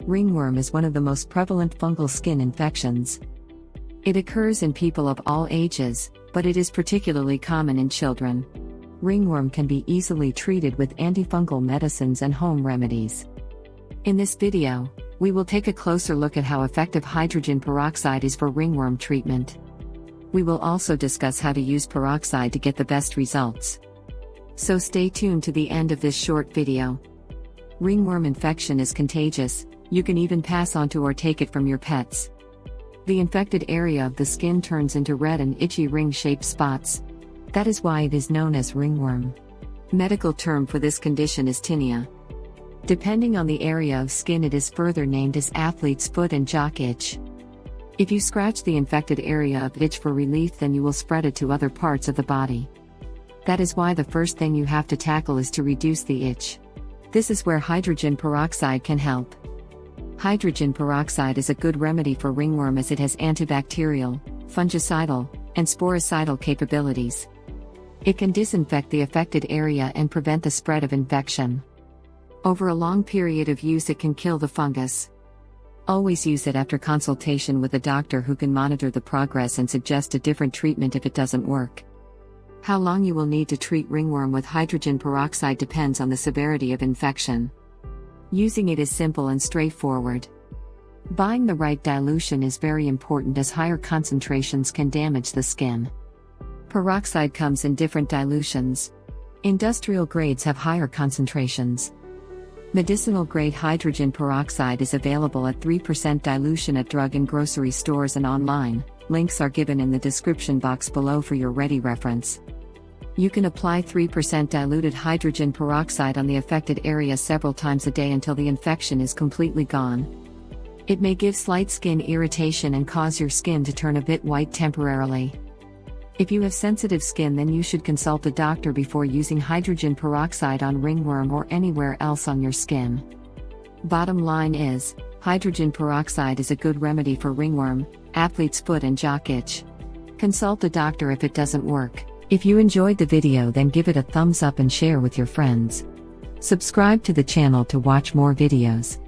Ringworm is one of the most prevalent fungal skin infections. It occurs in people of all ages, but it is particularly common in children. Ringworm can be easily treated with antifungal medicines and home remedies. In this video, we will take a closer look at how effective hydrogen peroxide is for ringworm treatment. We will also discuss how to use peroxide to get the best results. So stay tuned to the end of this short video. Ringworm infection is contagious. You can even pass on to or take it from your pets. The infected area of the skin turns into red and itchy ring-shaped spots. That is why it is known as ringworm. Medical term for this condition is tinea. Depending on the area of skin, it is further named as athlete's foot and jock itch. If you scratch the infected area of itch for relief, then you will spread it to other parts of the body. That is why the first thing you have to tackle is to reduce the itch. This is where hydrogen peroxide can help. Hydrogen peroxide is a good remedy for ringworm as it has antibacterial, fungicidal, and sporicidal capabilities. It can disinfect the affected area and prevent the spread of infection. Over a long period of use, it can kill the fungus. Always use it after consultation with a doctor who can monitor the progress and suggest a different treatment if it doesn't work. How long you will need to treat ringworm with hydrogen peroxide depends on the severity of infection. Using it is simple and straightforward. Buying the right dilution is very important as higher concentrations can damage the skin. Peroxide comes in different dilutions. Industrial grades have higher concentrations. Medicinal grade hydrogen peroxide is available at 3% dilution at drug and grocery stores and online. Links are given in the description box below for your ready reference. You can apply 3% diluted hydrogen peroxide on the affected area several times a day until the infection is completely gone. It may give slight skin irritation and cause your skin to turn a bit white temporarily. If you have sensitive skin, then you should consult a doctor before using hydrogen peroxide on ringworm or anywhere else on your skin. Bottom line is, hydrogen peroxide is a good remedy for ringworm, athlete's foot and jock itch. Consult a doctor if it doesn't work. If you enjoyed the video, then give it a thumbs up and share with your friends. Subscribe to the channel to watch more videos.